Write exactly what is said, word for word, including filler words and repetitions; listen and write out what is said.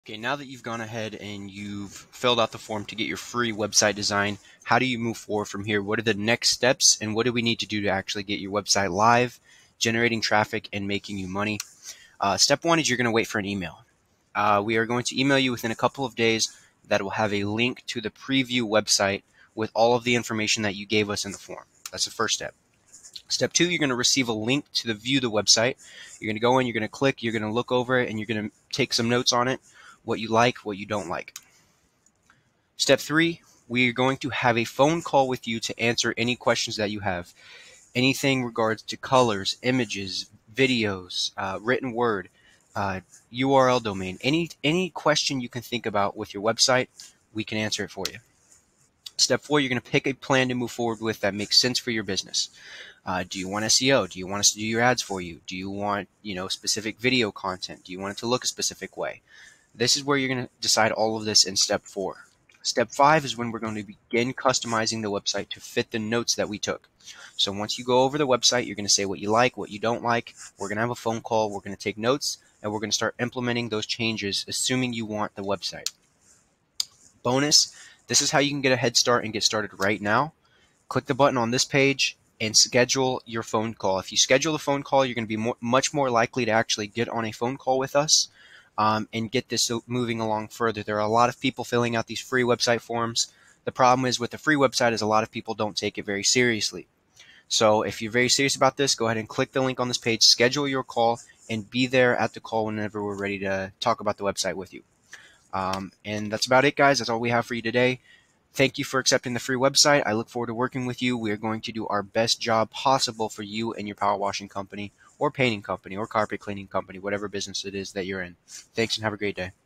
Okay, now that you've gone ahead and you've filled out the form to get your free website design, how do you move forward from here? What are the next steps, and what do we need to do to actually get your website live, generating traffic, and making you money? Uh, step one is you're going to wait for an email. Uh, we are going to email you within a couple of days that will have a link to the preview website with all of the information that you gave us in the form. That's the first step. Step two, you're going to receive a link to the view the website. You're going to go in, you're going to click, you're going to look over it, and you're going to take some notes on it, what you like, what you don't like. Step three, we're going to have a phone call with you to answer any questions that you have. Anything regards to colors, images, videos, uh, written word, uh, U R L domain, any, any question you can think about with your website, we can answer it for you. Step four, you're going to pick a plan to move forward with that makes sense for your business. Uh, do you want S E O? Do you want us to do your ads for you? Do you want, you know, specific video content? Do you want it to look a specific way? This is where you're going to decide all of this in step four. Step five is when we're going to begin customizing the website to fit the notes that we took. So once you go over the website, you're going to say what you like, what you don't like. We're going to have a phone call. We're going to take notes, and we're going to start implementing those changes, assuming you want the website. Bonus, this is how you can get a head start and get started right now. Click the button on this page and schedule your phone call. If you schedule a phone call, you're going to be more, much more likely to actually get on a phone call with us um, and get this moving along further. There are a lot of people filling out these free website forms. The problem is with the free website is a lot of people don't take it very seriously. So if you're very serious about this, go ahead and click the link on this page, schedule your call, and be there at the call whenever we're ready to talk about the website with you. Um, and that's about it, guys. That's all we have for you today. Thank you for accepting the free website. I look forward to working with you. We are going to do our best job possible for you and your power washing company or painting company or carpet cleaning company, whatever business it is that you're in. Thanks and have a great day.